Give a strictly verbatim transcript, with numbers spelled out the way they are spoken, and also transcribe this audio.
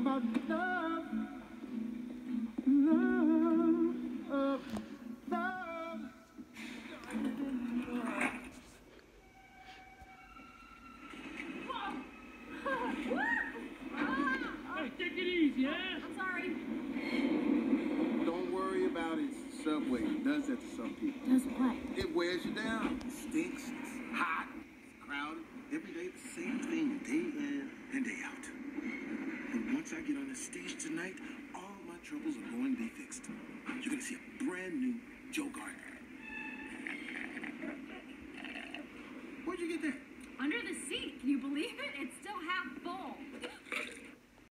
about love, love, love, love. Hey, take it easy, eh? I'm sorry. Don't worry about it. Subway does that to some people. Does what? It wears you down. It stinks. It's hot. It's crowded. Every day the same thing, day in and day out. And once I get on the stage tonight, all my troubles are going to be fixed. You're going to see a brand new Joe Gardner. Where'd you get that?